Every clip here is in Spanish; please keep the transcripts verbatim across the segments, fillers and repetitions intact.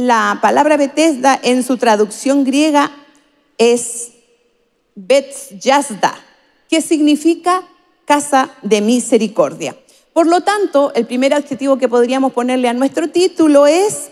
la palabra Betesda en su traducción griega es Bet-Yasda, que significa casa de misericordia. Por lo tanto, el primer adjetivo que podríamos ponerle a nuestro título es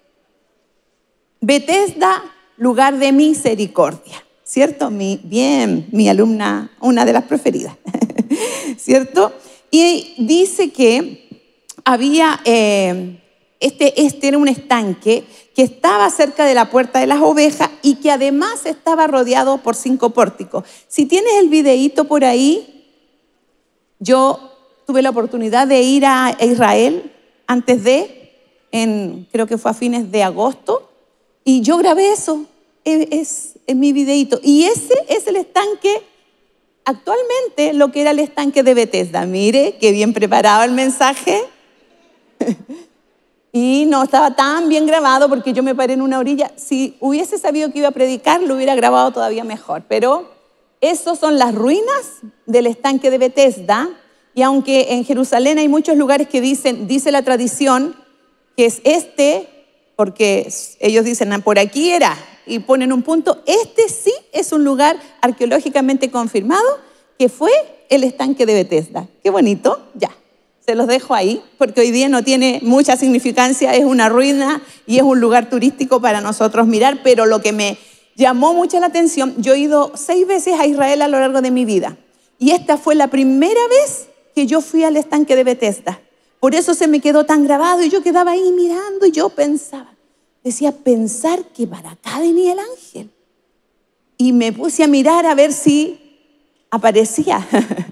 Betesda, lugar de misericordia. ¿Cierto? Mi, bien, mi alumna, una de las preferidas. ¿Cierto? Y dice que había, eh, este, este era un estanque que estaba cerca de la puerta de las ovejas y que además estaba rodeado por cinco pórticos. Si tienes el videíto por ahí, yo tuve la oportunidad de ir a Israel antes de, en, creo que fue a fines de agosto, y yo grabé eso, es, es, es mi videíto. Y ese es el estanque, actualmente lo que era el estanque de Betesda. Mire, qué bien preparado el mensaje. Y no estaba tan bien grabado porque yo me paré en una orilla. Si hubiese sabido que iba a predicar, lo hubiera grabado todavía mejor. Pero esas son las ruinas del estanque de Betesda. Y aunque en Jerusalén hay muchos lugares que dicen, dice la tradición, que es este, porque ellos dicen, ah, por aquí era, y ponen un punto, este sí es un lugar arqueológicamente confirmado que fue el estanque de Betesda. Qué bonito, ya. Se los dejo ahí, porque hoy día no tiene mucha significancia, es una ruina y es un lugar turístico para nosotros mirar, pero lo que me llamó mucho la atención, yo he ido seis veces a Israel a lo largo de mi vida, y esta fue la primera vez que yo fui al estanque de Betesda. Por eso se me quedó tan grabado y yo quedaba ahí mirando y yo pensaba, decía, pensar que para acá venía el ángel. Y me puse a mirar a ver si aparecía.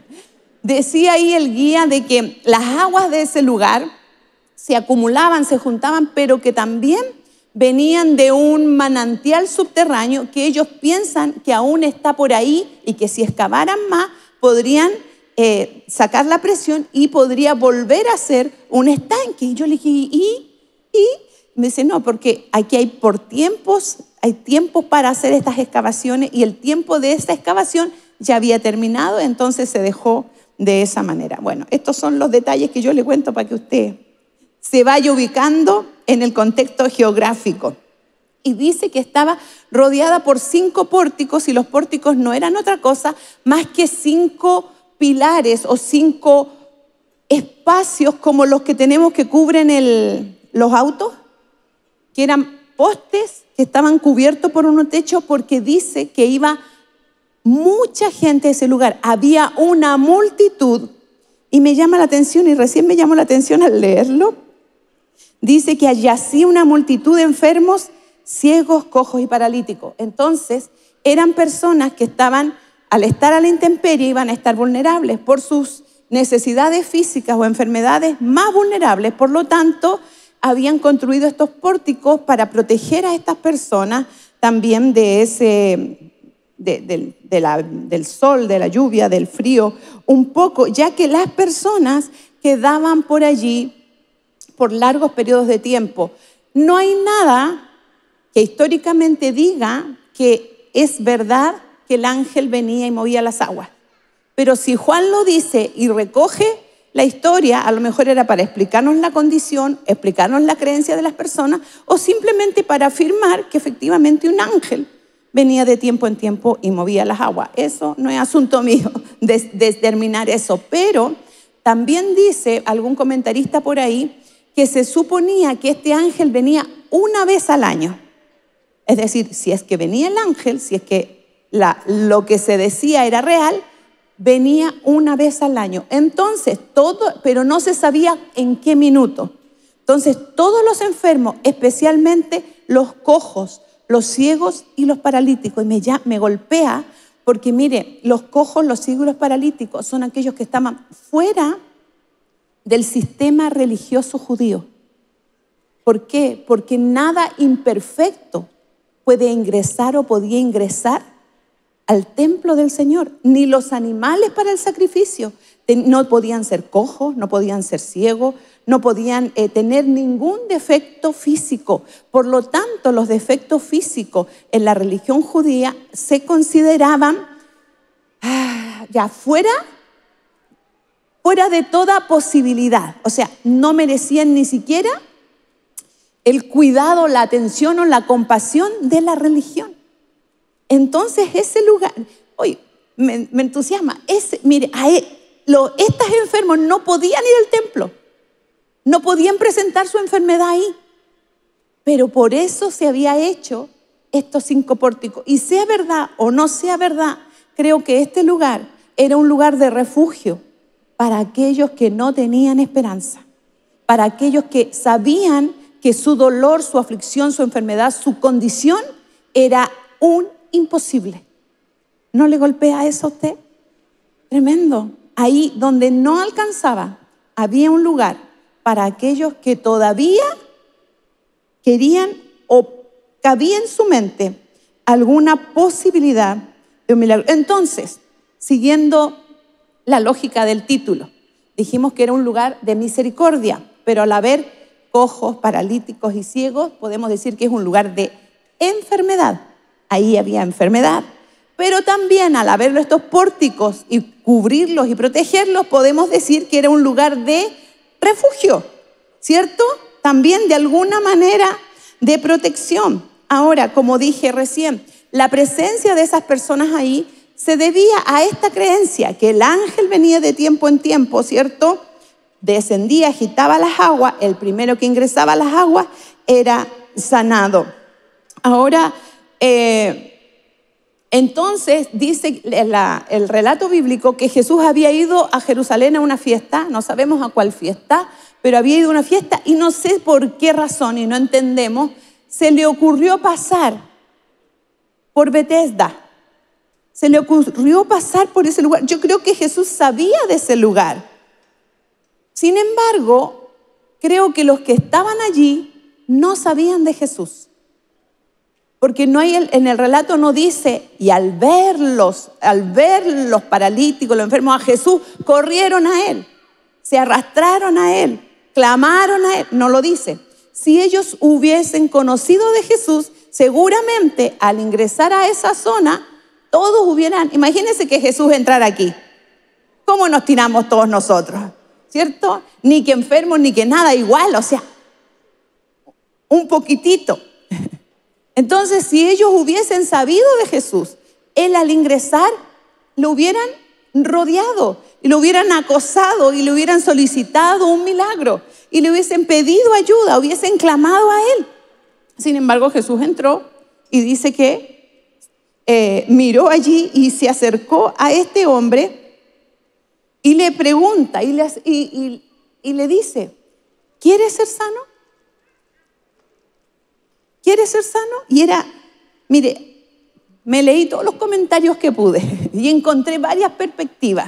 Decía ahí el guía de que las aguas de ese lugar se acumulaban, se juntaban, pero que también venían de un manantial subterráneo que ellos piensan que aún está por ahí y que si excavaran más podrían eh, sacar la presión y podría volver a ser un estanque. Y yo le dije, ¿y? ¿Y? Me dice, no, porque aquí hay por tiempos, hay tiempos para hacer estas excavaciones y el tiempo de esta excavación ya había terminado, entonces se dejó de esa manera. Bueno, estos son los detalles que yo le cuento para que usted se vaya ubicando en el contexto geográfico. Y dice que estaba rodeada por cinco pórticos, y los pórticos no eran otra cosa más que cinco pilares o cinco espacios como los que tenemos que cubren el, los autos, que eran postes que estaban cubiertos por un techo, porque dice que iba mucha gente a ese lugar, había una multitud. Y me llama la atención, y recién me llamó la atención al leerlo, dice que yacía una multitud de enfermos, ciegos, cojos y paralíticos. Entonces eran personas que estaban, al estar a la intemperie, iban a estar vulnerables por sus necesidades físicas o enfermedades más vulnerables. Por lo tanto, habían construido estos pórticos para proteger a estas personas también de ese De, de, de la, del sol, de la lluvia, del frío, un poco, ya que las personas quedaban por allí por largos periodos de tiempo. No hay nada que históricamente diga que es verdad que el ángel venía y movía las aguas. Pero si Juan lo dice y recoge la historia, a lo mejor era para explicarnos la condición, explicarnos la creencia de las personas, o simplemente para afirmar que efectivamente un ángel venía de tiempo en tiempo y movía las aguas. Eso no es asunto mío de, de determinar eso. Pero también dice algún comentarista por ahí que se suponía que este ángel venía una vez al año. Es decir, si es que venía el ángel, si es que la, lo que se decía era real, venía una vez al año. Entonces, todo, pero no se sabía en qué minuto. Entonces, todos los enfermos, especialmente los cojos, los ciegos y los paralíticos, y me, ya, me golpea porque mire, los cojos, los ciegos y los paralíticos son aquellos que estaban fuera del sistema religioso judío. ¿Por qué? Porque nada imperfecto puede ingresar o podía ingresar al templo del Señor, ni los animales para el sacrificio. No podían ser cojos, no podían ser ciegos, no podían eh, tener ningún defecto físico. Por lo tanto, los defectos físicos en la religión judía se consideraban ah, ya fuera, fuera de toda posibilidad. O sea, no merecían ni siquiera el cuidado, la atención o la compasión de la religión. Entonces ese lugar, oye, me, me entusiasma, ese, mire, a él, lo, estos enfermos no podían ir al templo, no podían presentar su enfermedad ahí, pero por eso se había hecho estos cinco pórticos. Y sea verdad o no sea verdad, creo que este lugar era un lugar de refugio para aquellos que no tenían esperanza, para aquellos que sabían que su dolor, su aflicción, su enfermedad, su condición era un imposible. ¿No le golpea eso a usted? Tremendo. Ahí donde no alcanzaba, había un lugar para aquellos que todavía querían o cabía en su mente alguna posibilidad de un milagro. Entonces, siguiendo la lógica del título, dijimos que era un lugar de misericordia, pero al haber cojos, paralíticos y ciegos, podemos decir que es un lugar de enfermedad. Ahí había enfermedad. Pero también al haber estos pórticos y cubrirlos y protegerlos, podemos decir que era un lugar de refugio, ¿cierto? También de alguna manera de protección. Ahora, como dije recién, la presencia de esas personas ahí se debía a esta creencia, que el ángel venía de tiempo en tiempo, ¿cierto? Descendía, agitaba las aguas, el primero que ingresaba a las aguas era sanado. Ahora, eh, entonces dice la, el relato bíblico que Jesús había ido a Jerusalén a una fiesta, no sabemos a cuál fiesta, pero había ido a una fiesta y no sé por qué razón y no entendemos, se le ocurrió pasar por Betesda. Se le ocurrió pasar por ese lugar. Yo creo que Jesús sabía de ese lugar. Sin embargo, creo que los que estaban allí no sabían de Jesús. Porque no hay, en el relato no dice, y al verlos, al ver los paralíticos, los enfermos, a Jesús, corrieron a Él, se arrastraron a Él, clamaron a Él. No lo dice. Si ellos hubiesen conocido de Jesús, seguramente al ingresar a esa zona, todos hubieran, imagínense que Jesús entrara aquí. ¿Cómo nos tiramos todos nosotros? ¿Cierto? Ni que enfermos, ni que nada, igual, o sea, un poquitito. Entonces, si ellos hubiesen sabido de Jesús, Él al ingresar lo hubieran rodeado, y lo hubieran acosado, y le hubieran solicitado un milagro, y le hubiesen pedido ayuda, hubiesen clamado a Él. Sin embargo, Jesús entró y dice que eh, miró allí y se acercó a este hombre y le pregunta y le, y, y, y le dice, ¿quieres ser sano? ¿Quieres ser sano? Y era, mire, me leí todos los comentarios que pude y encontré varias perspectivas.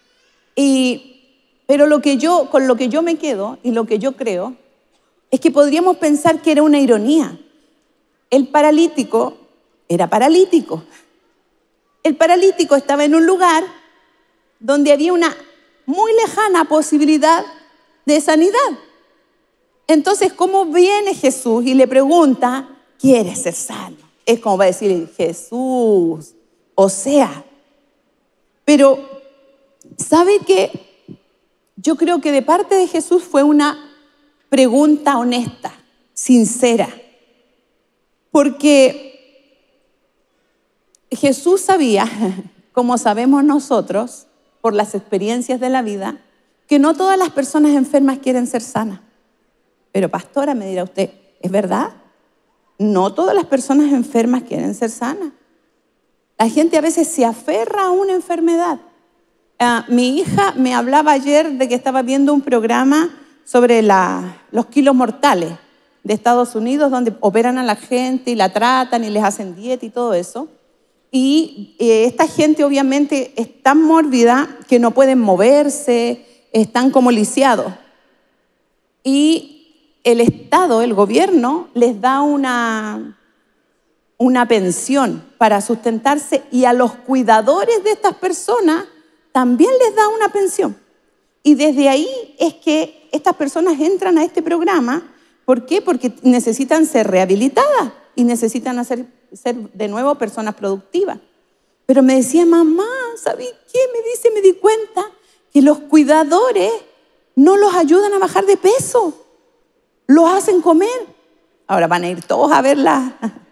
Y, pero lo que yo, con lo que yo me quedo y lo que yo creo es que podríamos pensar que era una ironía. El paralítico era paralítico. El paralítico estaba en un lugar donde había una muy lejana posibilidad de sanidad. Entonces, ¿cómo viene Jesús y le pregunta, ¿quieres ser sano? Es como va a decir Jesús, o sea. Pero, ¿sabe qué? Yo creo que de parte de Jesús fue una pregunta honesta, sincera. Porque Jesús sabía, como sabemos nosotros, por las experiencias de la vida, que no todas las personas enfermas quieren ser sanas. Pero pastora, me dirá usted, ¿es verdad? No todas las personas enfermas quieren ser sanas. La gente a veces se aferra a una enfermedad. Uh, mi hija me hablaba ayer de que estaba viendo un programa sobre la, los kilos mortales de Estados Unidos, donde operan a la gente y la tratan y les hacen dieta y todo eso. Y eh, esta gente obviamente es tan mórbida que no pueden moverse, están como lisiados. Y el Estado, el gobierno, les da una, una pensión para sustentarse y a los cuidadores de estas personas también les da una pensión. Y desde ahí es que estas personas entran a este programa. ¿Por qué? Porque necesitan ser rehabilitadas y necesitan hacer, ser de nuevo personas productivas. Pero me decía, mamá, ¿sabes qué? Me dice, me di cuenta que los cuidadores no los ayudan a bajar de peso. Los hacen comer. Ahora van a ir todos a verla.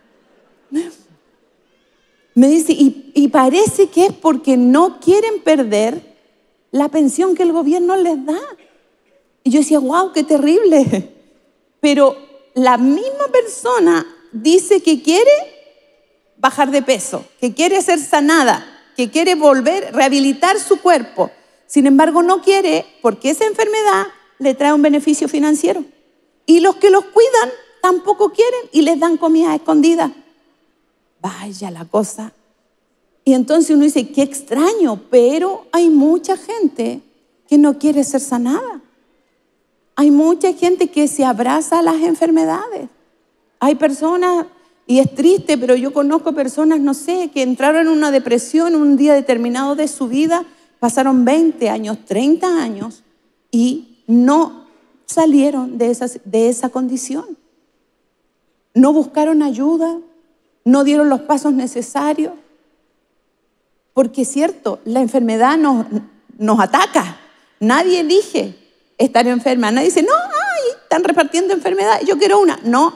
Me dice, y, y parece que es porque no quieren perder la pensión que el gobierno les da. Y yo decía, wow, qué terrible. Pero la misma persona dice que quiere bajar de peso, que quiere ser sanada, que quiere volver, rehabilitar su cuerpo. Sin embargo, no quiere porque esa enfermedad le trae un beneficio financiero. Y los que los cuidan tampoco quieren y les dan comida escondida. Vaya la cosa. Y entonces uno dice, qué extraño, pero hay mucha gente que no quiere ser sanada. Hay mucha gente que se abraza a las enfermedades. Hay personas, y es triste, pero yo conozco personas, no sé, que entraron en una depresión un día determinado de su vida, pasaron veinte años, treinta años y no salieron de esa, de esa condición. No buscaron ayuda, no dieron los pasos necesarios. Porque es cierto, la enfermedad nos, nos ataca. Nadie elige estar enferma. Nadie dice, no, ay, están repartiendo enfermedad, yo quiero una. No.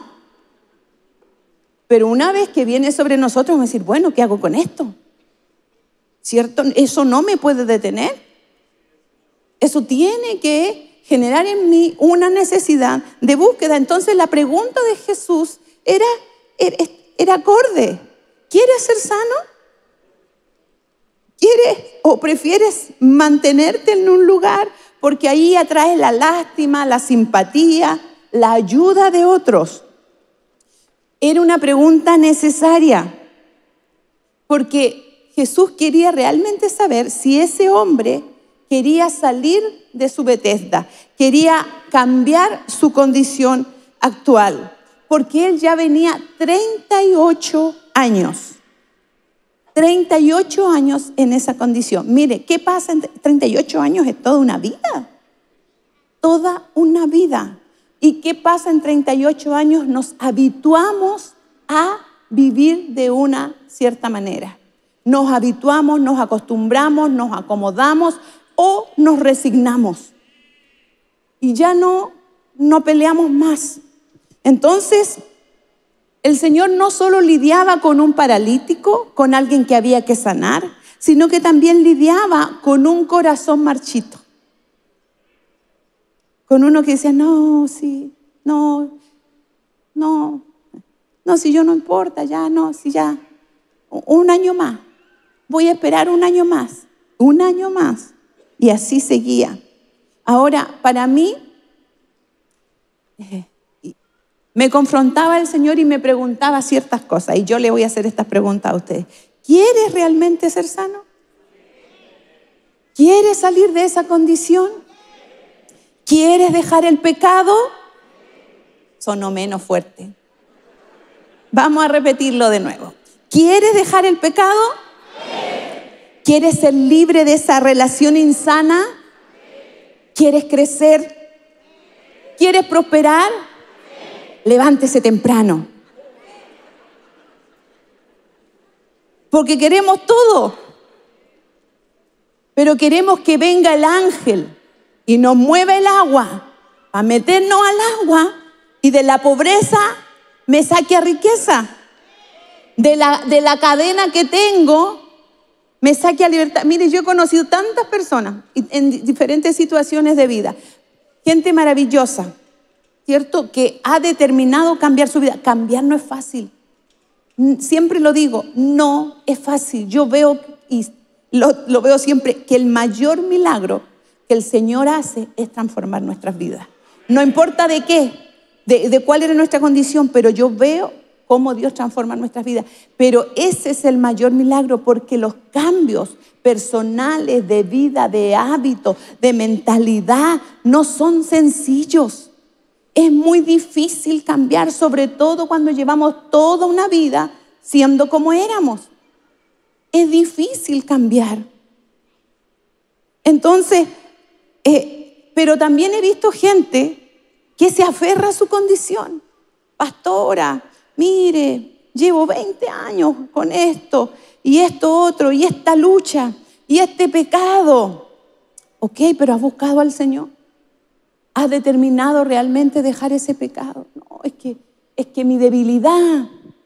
Pero una vez que viene sobre nosotros, vamos a decir, bueno, ¿qué hago con esto? ¿Cierto? Eso no me puede detener. Eso tiene que generar en mí una necesidad de búsqueda. Entonces la pregunta de Jesús era, era, era acorde. ¿Quieres ser sano? ¿Quieres o prefieres mantenerte en un lugar porque ahí atraes la lástima, la simpatía, la ayuda de otros? Era una pregunta necesaria porque Jesús quería realmente saber si ese hombre quería salir de su Betesda, quería cambiar su condición actual, porque él ya venía treinta y ocho años. treinta y ocho años en esa condición. Mire, ¿qué pasa en treinta y ocho años? Es toda una vida. Toda una vida. ¿Y qué pasa en treinta y ocho años? Nos habituamos a vivir de una cierta manera. Nos habituamos, nos acostumbramos, nos acomodamos o nos resignamos. Y ya no, no peleamos más. Entonces, el Señor no solo lidiaba con un paralítico, con alguien que había que sanar, sino que también lidiaba con un corazón marchito. Con uno que decía, no, sí, no, no, no, si yo no importa, ya, no, si ya, un año más, voy a esperar un año más, un año más. Y así seguía. Ahora, para mí, eh, me confrontaba el Señor y me preguntaba ciertas cosas. Y yo le voy a hacer estas preguntas a ustedes. ¿Quieres realmente ser sano? ¿Quieres salir de esa condición? ¿Quieres dejar el pecado? Sonó menos fuerte. Vamos a repetirlo de nuevo. ¿Quieres dejar el pecado? ¿Quieres ser libre de esa relación insana? ¿Quieres crecer? ¿Quieres prosperar? Levántese temprano. Porque queremos todo. Pero queremos que venga el ángel y nos mueva el agua a meternos al agua y de la pobreza me saque a riqueza. De la, de la cadena que tengo me saque a libertad. Mire, yo he conocido tantas personas en diferentes situaciones de vida. Gente maravillosa, ¿cierto? Que ha determinado cambiar su vida. Cambiar no es fácil. Siempre lo digo, no es fácil. Yo veo, y lo, lo veo siempre, que el mayor milagro que el Señor hace es transformar nuestras vidas. No importa de qué, de, de cuál era nuestra condición, pero yo veo cómo Dios transforma nuestras vidas. Pero ese es el mayor milagro, porque los cambios personales de vida, de hábito, de mentalidad, no son sencillos. Es muy difícil cambiar, sobre todo cuando llevamos toda una vida siendo como éramos. Es difícil cambiar. Entonces, eh, pero también he visto gente que se aferra a su condición. Pastora, mire, llevo veinte años con esto y esto otro y esta lucha y este pecado. Ok, pero ¿has buscado al Señor? ¿Has determinado realmente dejar ese pecado? No, es que es que mi debilidad,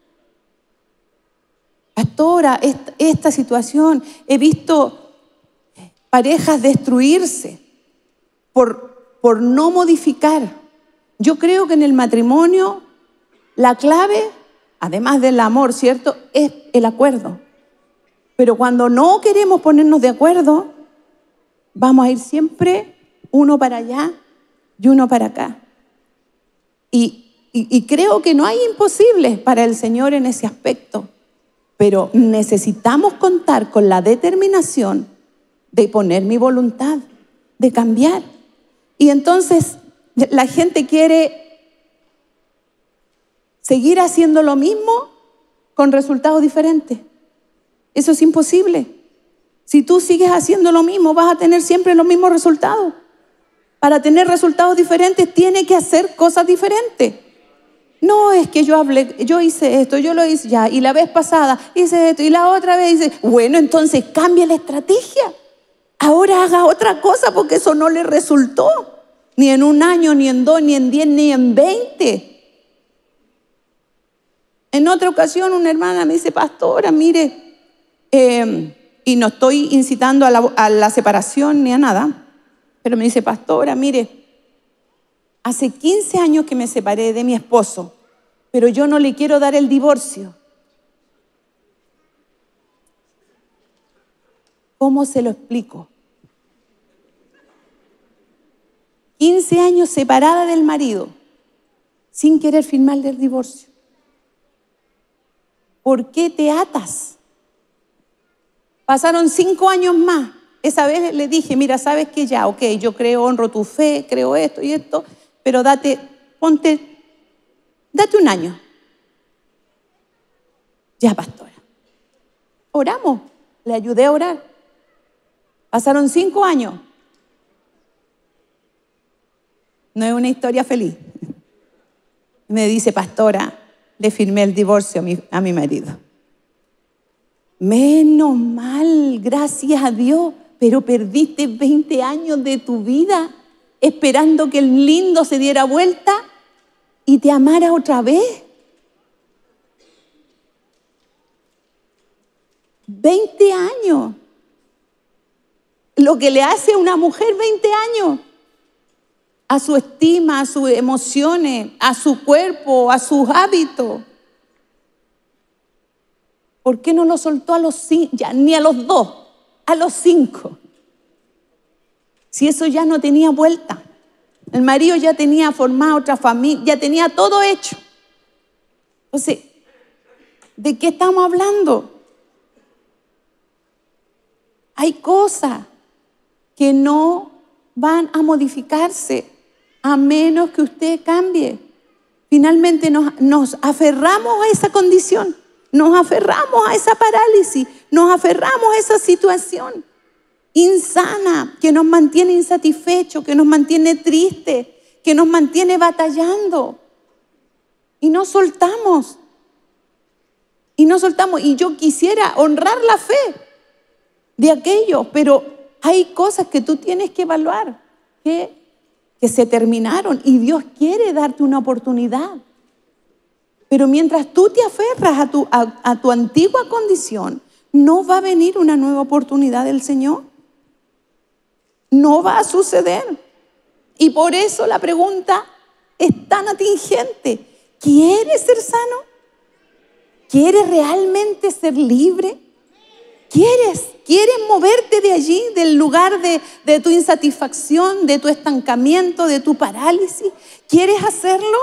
pastora, esta, esta situación, he visto parejas destruirse por, por no modificar. Yo creo que en el matrimonio la clave, además del amor, ¿cierto?, es el acuerdo. Pero cuando no queremos ponernos de acuerdo, vamos a ir siempre uno para allá y uno para acá. Y, y, y creo que no hay imposibles para el Señor en ese aspecto. Pero necesitamos contar con la determinación de poner mi voluntad, de cambiar. Y entonces la gente quiere seguir haciendo lo mismo con resultados diferentes. Eso es imposible. Si tú sigues haciendo lo mismo, vas a tener siempre los mismos resultados. Para tener resultados diferentes, tiene que hacer cosas diferentes. No es que yo hablé, yo hice esto, yo lo hice ya, y la vez pasada hice esto, y la otra vez hice... Bueno, entonces cambia la estrategia. Ahora haga otra cosa porque eso no le resultó. Ni en un año, ni en dos, ni en diez, ni en veinte. En otra ocasión una hermana me dice, pastora, mire, eh, y no estoy incitando a la, a la separación ni a nada, pero me dice, pastora, mire, hace quince años que me separé de mi esposo, pero yo no le quiero dar el divorcio. ¿Cómo se lo explico? quince años separada del marido, sin querer firmarle el divorcio. ¿Por qué te atas? Pasaron cinco años más. Esa vez le dije, mira, sabes que ya, ok, yo creo, honro tu fe, creo esto y esto, pero date, ponte, date un año. Ya, pastora. Oramos, le ayudé a orar. Pasaron cinco años. No es una historia feliz. Me dice, pastora, le firmé el divorcio a mi, a mi marido. Menos mal, gracias a Dios, pero perdiste veinte años de tu vida esperando que el lindo se diera vuelta y te amara otra vez. veinte años. Lo que le hace a una mujer veinte años. A su estima, a sus emociones, a su cuerpo, a sus hábitos. ¿Por qué no lo soltó a los cinco? Ya, ni a los dos, a los cinco. Si eso ya no tenía vuelta. El marido ya tenía formado otra familia, ya tenía todo hecho. Entonces, ¿de qué estamos hablando? Hay cosas que no van a modificarse a menos que usted cambie. Finalmente nos, nos aferramos a esa condición, nos aferramos a esa parálisis, nos aferramos a esa situación insana que nos mantiene insatisfechos, que nos mantiene tristes, que nos mantiene batallando. Y no soltamos. Y no soltamos. Y yo quisiera honrar la fe de aquello, pero hay cosas que tú tienes que evaluar, que, que se terminaron y Dios quiere darte una oportunidad. Pero mientras tú te aferras a tu, a, a tu antigua condición, no va a venir una nueva oportunidad del Señor. No va a suceder. Y por eso la pregunta es tan atingente. ¿Quieres ser sano? ¿Quieres realmente ser libre? ¿Quieres? ¿Quieres moverte de allí, del lugar de, de tu insatisfacción, de tu estancamiento, de tu parálisis? ¿Quieres hacerlo?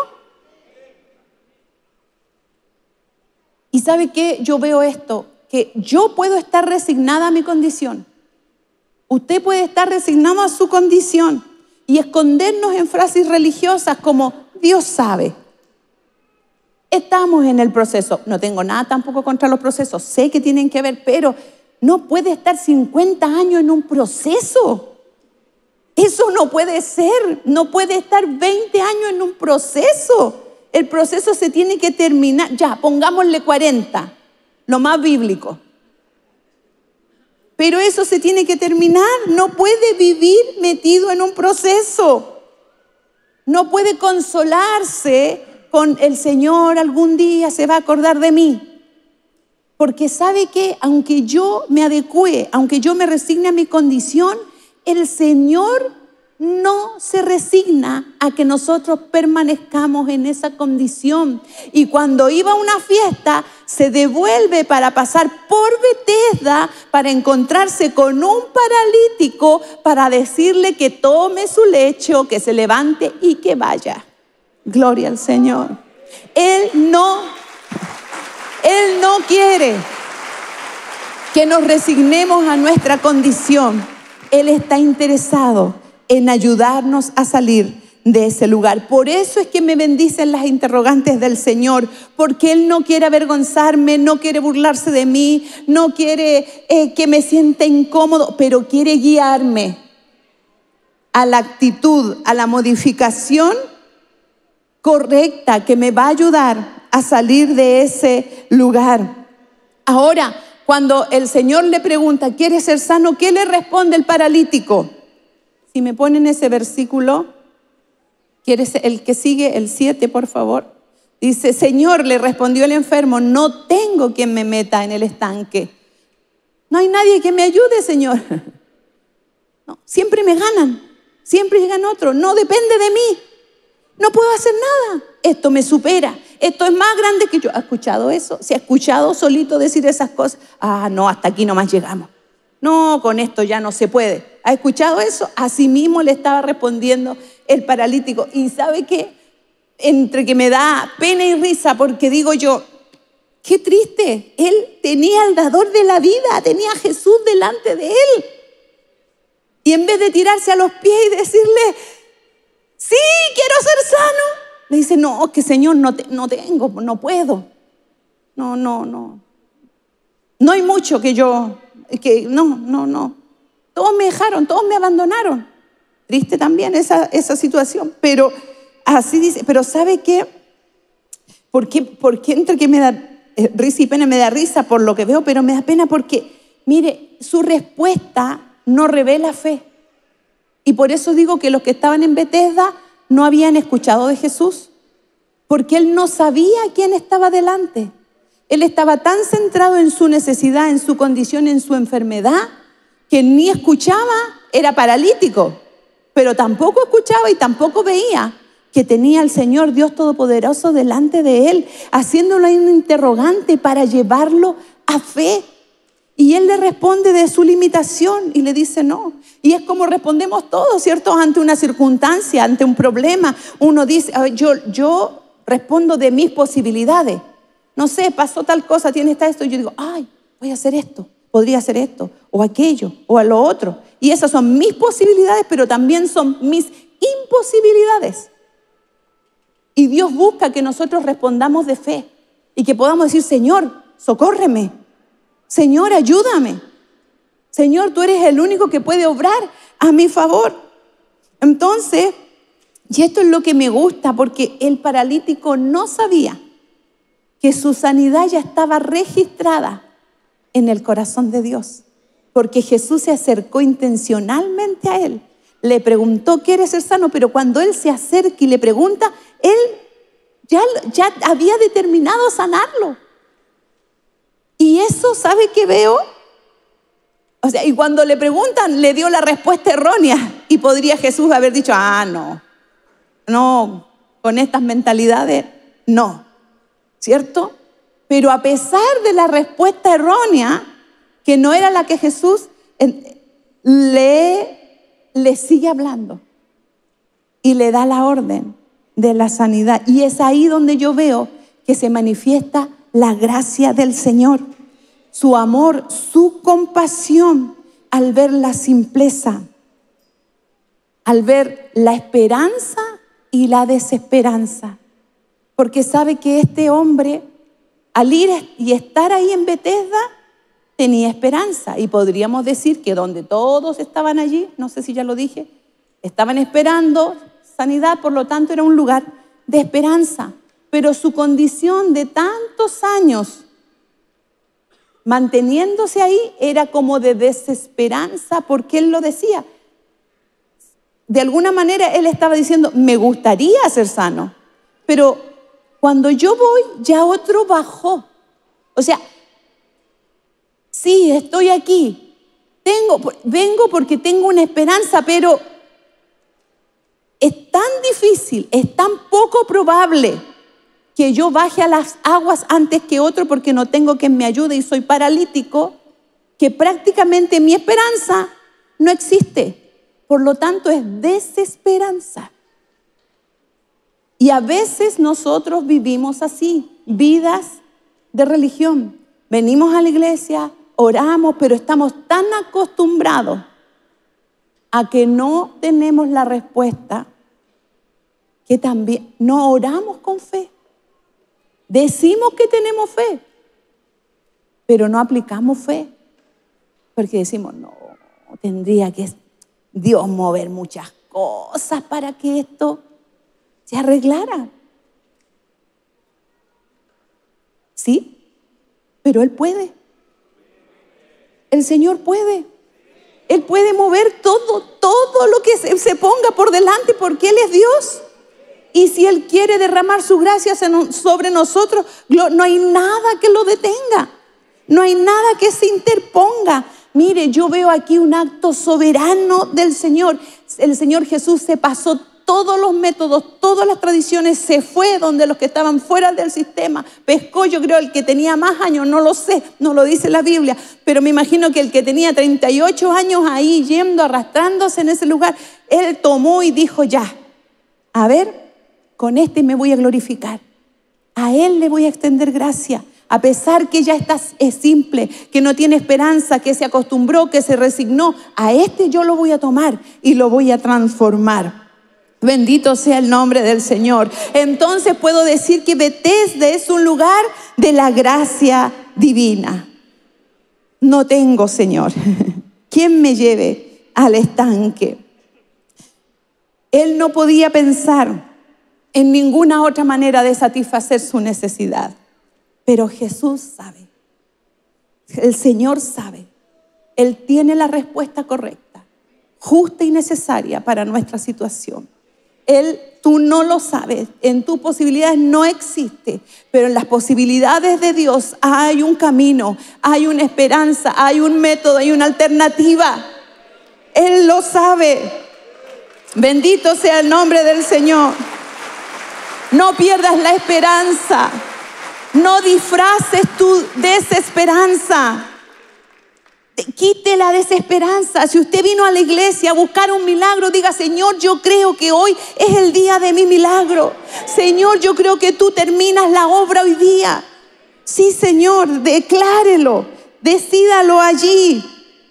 ¿Y sabe qué? Yo veo esto, que yo puedo estar resignada a mi condición. Usted puede estar resignado a su condición y escondernos en frases religiosas como Dios sabe. Estamos en el proceso. No tengo nada tampoco contra los procesos. Sé que tienen que ver, pero no puede estar cincuenta años en un proceso. Eso no puede ser. No puede estar veinte años en un proceso. El proceso se tiene que terminar. Ya, pongámosle cuarenta, lo más bíblico. Pero eso se tiene que terminar. No puede vivir metido en un proceso. No puede consolarse con el Señor algún día se va a acordar de mí. Porque sabe que aunque yo me adecue, aunque yo me resigne a mi condición, el Señor no se resigna a que nosotros permanezcamos en esa condición. Y cuando iba a una fiesta, se devuelve para pasar por Betesda, para encontrarse con un paralítico, para decirle que tome su lecho, que se levante y que vaya. Gloria al Señor. Él no, Él no quiere que nos resignemos a nuestra condición. Él está interesado en ayudarnos a salir de ese lugar. Por eso es que me bendicen las interrogantes del Señor, porque Él no quiere avergonzarme, no quiere burlarse de mí, no quiere eh, que me sienta incómodo, pero quiere guiarme a la actitud, a la modificación correcta que me va a ayudar a salir de ese lugar. Ahora, cuando el Señor le pregunta, ¿quieres ser sano? ¿Qué le responde el paralítico? Si me ponen ese versículo, ¿quieres el que sigue, el siete, por favor? Dice, Señor, le respondió el enfermo, no tengo quien me meta en el estanque. No hay nadie que me ayude, Señor. No, siempre me ganan, siempre llegan otros, no depende de mí. No puedo hacer nada. Esto me supera. Esto es más grande que yo. ¿Ha escuchado eso? ¿Se ha escuchado solito decir esas cosas? Ah, no, hasta aquí nomás llegamos. No, con esto ya no se puede. ¿Ha escuchado eso? Así mismo le estaba respondiendo el paralítico. ¿Y sabe qué? Entre que me da pena y risa, porque digo yo, qué triste. Él tenía al dador de la vida, tenía a Jesús delante de él. Y en vez de tirarse a los pies y decirle, sí, quiero ser sano, le dice, no, que Señor, no, te, no tengo, no puedo. No, no, no. No hay mucho que yo, que no, no, no. Todos me dejaron, todos me abandonaron. Triste también esa, esa situación, pero así dice, pero ¿sabe qué? ¿Por qué, por qué entre que me da eh, risa y pena? Me da risa por lo que veo, pero me da pena porque, mire, su respuesta no revela fe. Y por eso digo que los que estaban en Betesda no habían escuchado de Jesús, porque él no sabía quién estaba delante. Él estaba tan centrado en su necesidad, en su condición, en su enfermedad, que ni escuchaba, era paralítico, pero tampoco escuchaba y tampoco veía que tenía al Señor Dios Todopoderoso delante de él, haciéndolo ahí un interrogante para llevarlo a fe. Y él le responde de su limitación y le dice no. Y es como respondemos todos, ¿cierto? Ante una circunstancia, ante un problema. Uno dice, yo, yo respondo de mis posibilidades. No sé, pasó tal cosa, tiene esta esto. Y yo digo, ay, voy a hacer esto, podría hacer esto, o aquello, o a lo otro. Y esas son mis posibilidades, pero también son mis imposibilidades. Y Dios busca que nosotros respondamos de fe y que podamos decir, Señor, socórreme. Señor, ayúdame. Señor, tú eres el único que puede obrar a mi favor. Entonces, y esto es lo que me gusta, porque el paralítico no sabía que su sanidad ya estaba registrada en el corazón de Dios. Porque Jesús se acercó intencionalmente a él. Le preguntó, ¿quieres ser sano? Pero cuando él se acerca y le pregunta, él ya, ya había determinado sanarlo. Y eso, ¿sabe qué veo? O sea, y cuando le preguntan, le dio la respuesta errónea. Y podría Jesús haber dicho, ah, no, no, con estas mentalidades, no, ¿cierto? Pero a pesar de la respuesta errónea, que no era la que Jesús le, le sigue hablando y le da la orden de la sanidad. Y es ahí donde yo veo que se manifiesta la gracia del Señor, su amor, su compasión, al ver la simpleza, al ver la esperanza y la desesperanza. Porque sabe que este hombre, al ir y estar ahí en Betesda, tenía esperanza. Y podríamos decir que donde todos estaban allí, no sé si ya lo dije, estaban esperando sanidad, por lo tanto era un lugar de esperanza. Pero su condición de tantos años manteniéndose ahí era como de desesperanza, porque él lo decía. De alguna manera él estaba diciendo, me gustaría ser sano, pero Cuando yo voy, ya otro bajó. O sea, sí, estoy aquí. Tengo, vengo porque tengo una esperanza, pero es tan difícil, es tan poco probable que yo baje a las aguas antes que otro porque no tengo quien me ayude y soy paralítico, que prácticamente mi esperanza no existe. Por lo tanto, es desesperanza. Y a veces nosotros vivimos así, vidas de religión. Venimos a la iglesia, oramos, pero estamos tan acostumbrados a que no tenemos la respuesta que también no oramos con fe. Decimos que tenemos fe, pero no aplicamos fe. Porque decimos, no, tendría que Dios mover muchas cosas para que esto se arreglara. Sí, pero Él puede. El Señor puede. Él puede mover todo, todo lo que se, se ponga por delante porque Él es Dios. Y si Él quiere derramar su gracia sobre nosotros, no hay nada que lo detenga. No hay nada que se interponga. Mire, yo veo aquí un acto soberano del Señor. El Señor Jesús se pasó todos los métodos, todas las tradiciones, se fue donde los que estaban fuera del sistema. Pescó, yo creo, el que tenía más años, no lo sé, no lo dice la Biblia, pero me imagino que el que tenía treinta y ocho años ahí yendo, arrastrándose en ese lugar, Él tomó y dijo, ya, a ver, con este me voy a glorificar. A Él le voy a extender gracia. A pesar que ya está, es simple, que no tiene esperanza, que se acostumbró, que se resignó, a este yo lo voy a tomar y lo voy a transformar. Bendito sea el nombre del Señor. Entonces puedo decir que Betesda es un lugar de la gracia divina. No tengo, Señor, quien me lleve al estanque. Él no podía pensar en ninguna otra manera de satisfacer su necesidad. Pero Jesús sabe, el Señor sabe, Él tiene la respuesta correcta, justa y necesaria para nuestra situación. Él, tú no lo sabes, en tus posibilidades no existe, pero en las posibilidades de Dios hay un camino, hay una esperanza, hay un método, hay una alternativa. Él lo sabe. Bendito sea el nombre del Señor. No pierdas la esperanza. No disfraces tu desesperanza. Quite la desesperanza. Si usted vino a la iglesia a buscar un milagro, diga, Señor, yo creo que hoy es el día de mi milagro. Señor, yo creo que tú terminas la obra hoy día. Sí, Señor, declárelo. Decídalo allí.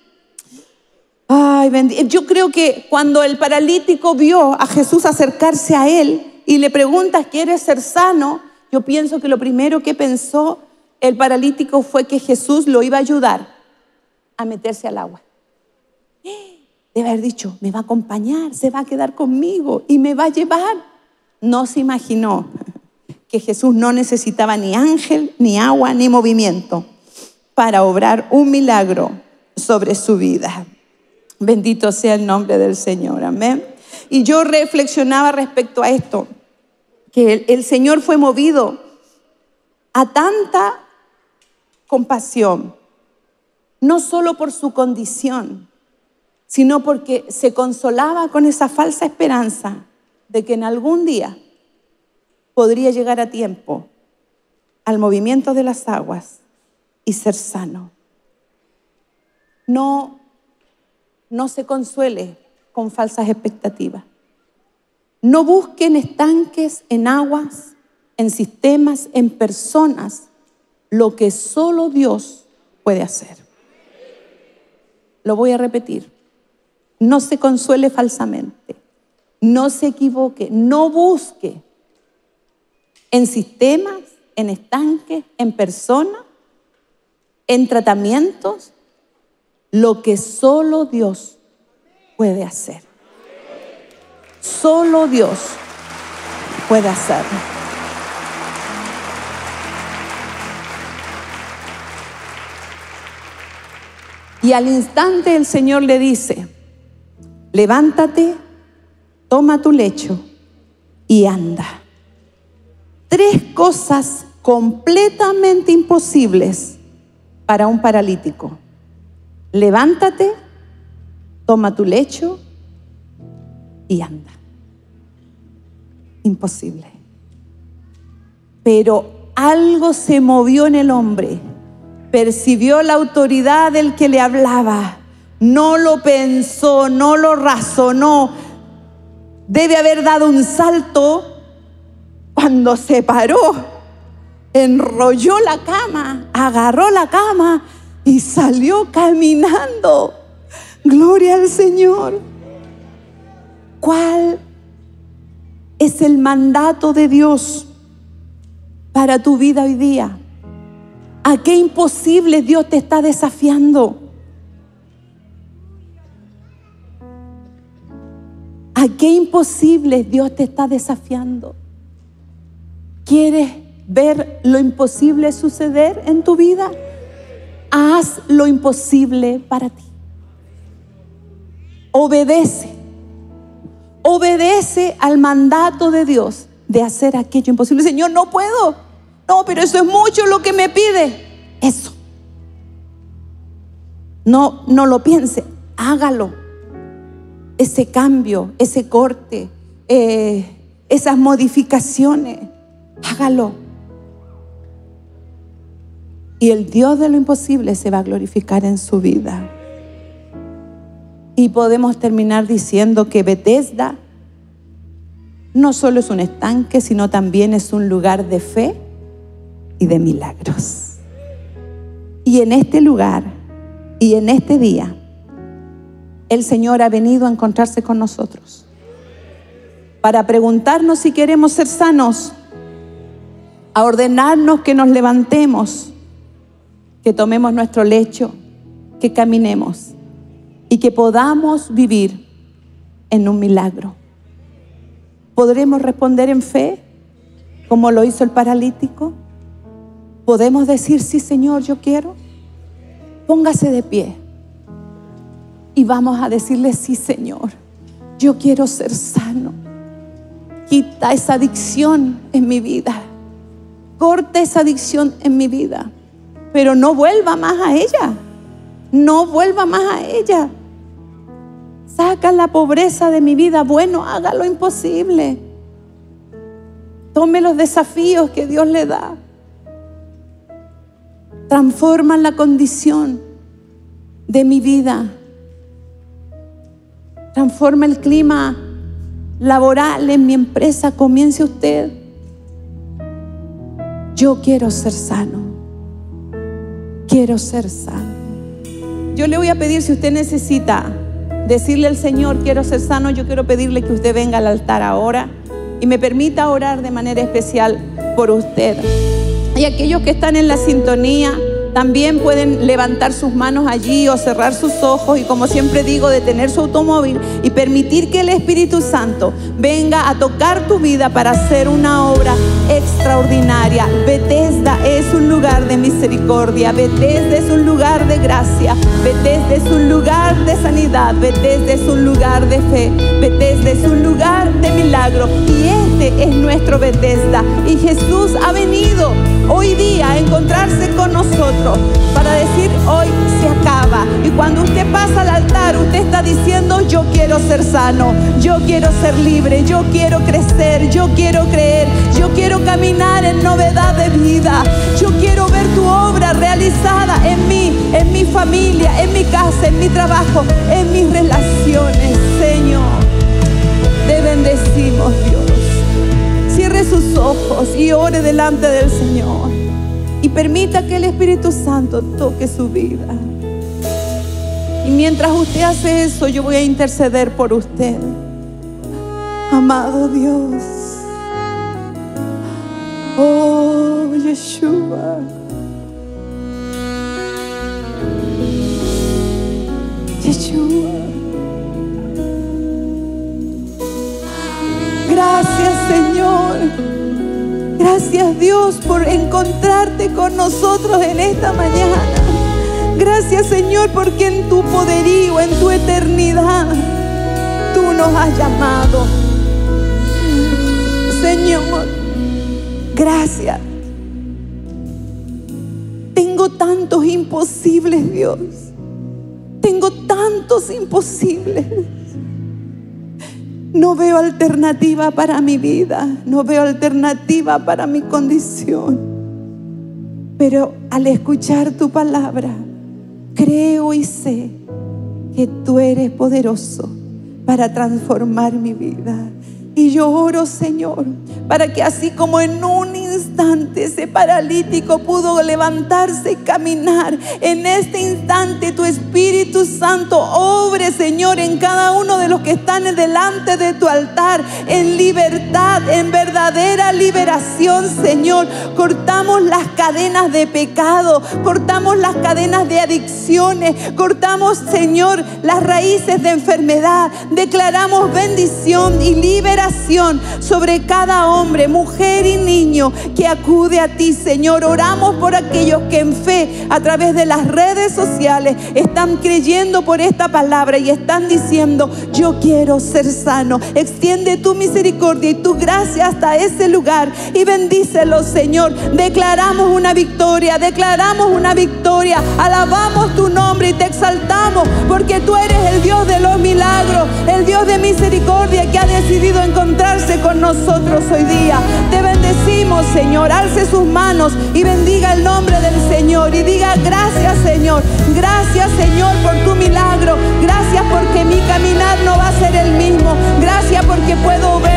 Ay, bendito. Yo creo que cuando el paralítico vio a Jesús acercarse a él y le pregunta, ¿quieres ser sano? Yo pienso que lo primero que pensó el paralítico fue que Jesús lo iba a ayudar a meterse al agua. Debe haber dicho, me va a acompañar, se va a quedar conmigo y me va a llevar. No se imaginó que Jesús no necesitaba ni ángel, ni agua, ni movimiento para obrar un milagro sobre su vida. Bendito sea el nombre del Señor, amén. Y yo reflexionaba respecto a esto, que el, el Señor fue movido a tanta compasión, no solo por su condición, sino porque se consolaba con esa falsa esperanza de que en algún día podría llegar a tiempo al movimiento de las aguas y ser sano. No, no se consuele con falsas expectativas. No busquen estanques en aguas, en sistemas, en personas, lo que solo Dios puede hacer. Lo voy a repetir. No se consuele falsamente. No se equivoque. No busque en sistemas, en estanques, en personas, en tratamientos, lo que solo Dios puede hacer. Solo Dios puede hacerlo. Y al instante el Señor le dice, levántate, toma tu lecho y anda. tres cosas completamente imposibles para un paralítico. Levántate, toma tu lecho y anda. Imposible. Pero algo se movió en el hombre. Percibió la autoridad del que le hablaba. No lo pensó, no lo razonó. Debe haber dado un salto cuando se paró. Enrolló la cama, agarró la cama y salió caminando. Gloria al Señor. ¿Cuál es el mandato de Dios para tu vida hoy día? ¿A qué imposible Dios te está desafiando? ¿A qué imposible Dios te está desafiando? ¿Quieres ver lo imposible suceder en tu vida? Haz lo imposible para ti. Obedece. Obedece al mandato de Dios de hacer aquello imposible. Señor, no puedo. No, pero eso es mucho lo que me pide. Eso. No, no lo piense. Hágalo. Ese cambio, ese corte, eh, esas modificaciones. Hágalo. Y el Dios de lo imposible se va a glorificar en su vida. Y podemos terminar diciendo que Bethesda no solo es un estanque, sino también es un lugar de fe y de milagros. Y en este lugar y en este día, el Señor ha venido a encontrarse con nosotros para preguntarnos si queremos ser sanos, a ordenarnos que nos levantemos, que tomemos nuestro lecho, que caminemos y que podamos vivir en un milagro. ¿Podremos responder en fe como lo hizo el paralítico? ¿Podemos decir, sí, Señor, yo quiero? Póngase de pie y vamos a decirle, sí, Señor, yo quiero ser sano. Quita esa adicción en mi vida. Corta esa adicción en mi vida. Pero no vuelva más a ella. No vuelva más a ella. Saca la pobreza de mi vida. Bueno, haga lo imposible. Tome los desafíos que Dios le da. Transforma la condición de mi vida. Transforma el clima laboral en mi empresa. Comience usted. Yo quiero ser sano. Quiero ser sano. Yo le voy a pedir, si usted necesita decirle al Señor, quiero ser sano, yo quiero pedirle que usted venga al altar ahora y me permita orar de manera especial por usted. Y aquellos que están en la sintonía también pueden levantar sus manos allí o cerrar sus ojos y, como siempre digo, detener su automóvil y permitir que el Espíritu Santo venga a tocar tu vida para hacer una obra extraordinaria. Bethesda es un lugar de misericordia. Bethesda es un lugar de gracia. Bethesda es un lugar de sanidad. Bethesda es un lugar de fe. Bethesda es un lugar de milagro. Y este es nuestro Bethesda. Y Jesús ha venido hoy día a encontrarse con nosotros para decir, hoy se acaba. Y cuando usted pasa al altar, usted está diciendo, yo quiero ser sano, yo quiero ser libre, yo quiero crecer, yo quiero creer, yo quiero caminar en novedad de vida, yo quiero ver tu obra realizada en mí, en mi familia, en mi casa, en mi trabajo, en mis relaciones. Señor, te bendecimos, Dios. Cierre sus ojos y ore delante del Señor y permita que el Espíritu Santo toque su vida. Y mientras usted hace eso, yo voy a interceder por usted. Amado Dios, oh Yeshua, Yeshua, gracias, Señor. Gracias, Dios, por encontrarte con nosotros en esta mañana. Gracias, Señor, porque en tu poderío, en tu eternidad, tú nos has llamado. Señor, Gracias. Tengo tantos imposibles, Dios. Tengo tantos imposibles. No veo alternativa para mi vida. No veo alternativa para mi condición. Pero al escuchar tu palabra, creo y sé que tú eres poderoso para transformar mi vida. Y yo oro, Señor, para que así como en un instante ese paralítico pudo levantarse y caminar, en este instante tu Espíritu Santo obre, Señor, en cada uno de los que están delante de tu altar, en libertad, en verdadera liberación, Señor. Cortamos las cadenas de pecado, cortamos las cadenas de adicciones, cortamos, Señor, las raíces de enfermedad. Declaramos bendición y liberación sobre cada hombre, mujer y niño que acude a ti, Señor. Oramos por aquellos que en fe, a través de las redes sociales, están creyendo por esta palabra y están diciendo: yo quiero ser sano. Extiende tu misericordia y tu gracia hasta ese lugar y bendícelos, Señor. Declaramos una victoria, declaramos una victoria. Alabamos tu nombre y te exaltamos, porque tú eres el Dios de los milagros, el Dios de misericordia que ha decidido encontrarse con nosotros hoy día. Te bendecimos, Señor. Alce sus manos y bendiga el nombre del Señor y diga: gracias, Señor. Gracias, Señor, por tu milagro. Gracias porque mi caminar no va a ser el mismo. Gracias porque puedo ver